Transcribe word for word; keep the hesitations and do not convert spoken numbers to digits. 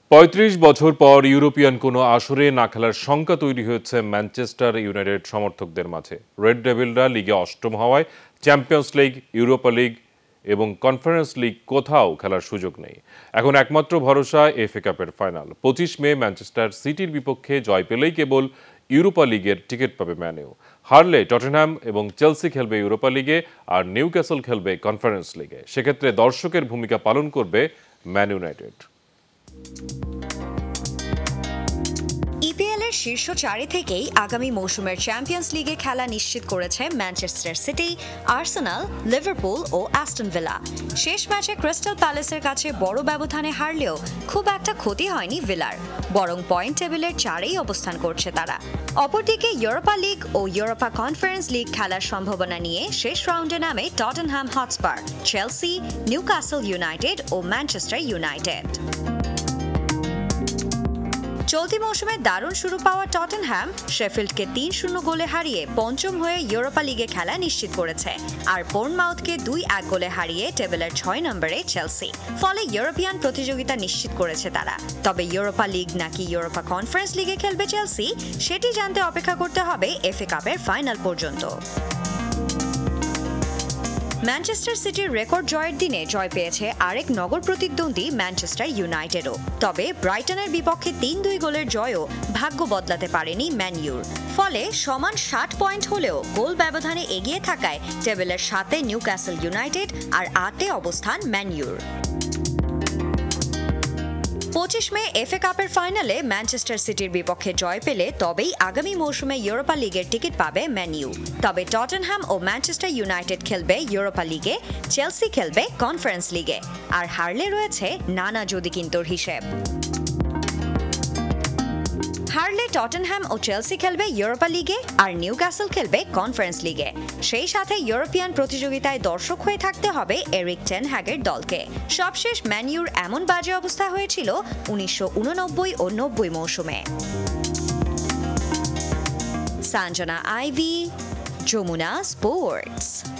পঁয়ত্রিশ বছর পর ইউরোপিয়ান কোনো আসরে না খেলার শঙ্কা তৈরি হয়েছে ম্যানচেস্টার ইউনাইটেড সমর্থকদের মাঝে। রেড ডেভিলরা লিগে অষ্টম হওয়ায় চ্যাম্পিয়ন্স লিগ, ইউরোপা লিগ এবং কনফারেন্স লিগ কোথাও খেলার সুযোগ নেই। এখন একমাত্র ভরসা এফএ কাপের ফাইনাল। পঁচিশ মে ম্যানচেস্টার সিটির বিপক্ষে জয় পেলেই কেবল ইউরোপা লিগের টিকিট পাবে ম্যানইউ। হারলে টটেনহ্যাম এবং চেলসি খেলবে ইউরোপা লিগে আর নিউক্যাসল খেলবে কনফারেন্স লিগে। সেক্ষেত্রে দর্শকের ভূমিকা পালন করবে ম্যান ইউনাইটেড। ইপিএল এর শীর্ষ চারে থেকেই আগামী মৌসুমের চ্যাম্পিয়ন্স লিগে খেলা নিশ্চিত করেছে ম্যানচেস্টার সিটি, আর্সেনাল, লিভারপুল ও অ্যাস্টন ভিলা। শেষ ম্যাচে ক্রিস্টাল প্যালেসের কাছে বড় ব্যবধানে হারলেও খুব একটা ক্ষতি হয়নি ভিলার, বরং পয়েন্ট টেবিলের চারেই অবস্থান করছে তারা। অপরদিকে ইউরোপা লিগ ও ইউরোপা কনফারেন্স লিগ খেলার সম্ভাবনা নিয়ে শেষ রাউন্ডে নামে Tottenham Hotspur, Chelsea, Newcastle United ও ম্যানচেস্টার ইউনাইটেড। চলতি মৌসুমে দারুণ শুরু পাওয়া টটেনহ্যাম শেফিল্ডকে তিন শূন্য গোলে হারিয়ে পঞ্চম হয়ে ইউরোপা লিগে খেলা নিশ্চিত করেছে, আর বোর্নমাউথকে দুই এক গোলে হারিয়ে টেবিলের ছয় নম্বরে চেলসি। ফলে ইউরোপিয়ান প্রতিযোগিতা নিশ্চিত করেছে তারা। তবে ইউরোপা লিগ নাকি ইউরোপা কনফারেন্স লিগে খেলবে চেলসি, সেটি জানতে অপেক্ষা করতে হবে এফএ কাপের ফাইনাল পর্যন্ত। ম্যানচেস্টার সিটির রেকর্ড জয়ের দিনে জয় পেয়েছে আরেক নগর প্রতিদ্বন্দ্বী ম্যানচেস্টার ইউনাইটেডও। তবে ব্রাইটনের বিপক্ষে তিন দুই গোলের জয়ও ভাগ্য বদলাতে পারেনি ম্যান ইউর। ফলে সমান ষাট পয়েন্ট হলেও গোল ব্যবধানে এগিয়ে থাকায় টেবিলের সাতে নিউক্যাসল ইউনাইটেড আর আটে অবস্থান ম্যান ইউর। পঁচিশ মে এফএ কাপের ফাইনালে ম্যানচেস্টার সিটির বিপক্ষে জয় পেলে তবেই আগামী মৌসুমে ইউরোপা লিগের টিকিট পাবে ম্যানইউ। তবে টটেনহ্যাম ও ম্যানচেস্টার ইউনাইটেড খেলবে ইউরোপা লিগে, চেলসি খেলবে কনফারেন্স লিগে। আর হারলে রয়েছে নানা যদি কিন্তুর হিসেব। হারলে টটেনহ্যাম ও চেলসি খেলবে ইউরোপা লিগে আর নিউক্যাসল খেলবে কনফারেন্স লিগে। সেই সাথে ইউরোপিয়ান প্রতিযোগিতায় দর্শক হয়ে থাকতে হবে এরিক টেন হ্যাগের দলকে। সবশেষ ম্যানইউর এমন বাজে অবস্থা হয়েছিল উনিশশো উননব্বই ও নব্বই মৌসুমে। Sanjana Ivy, Jamuna sports.